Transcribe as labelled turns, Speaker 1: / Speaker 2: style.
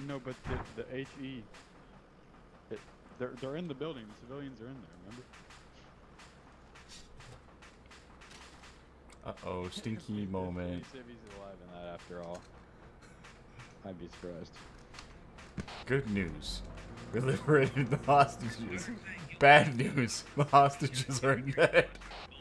Speaker 1: No, but the HE. They're in the building. The civilians are in there. Remember?
Speaker 2: Uh-oh, stinky moment.
Speaker 1: If he's alive in that after all. I'd be surprised.
Speaker 2: Good news. We liberated the hostages. Bad news. The hostages are dead.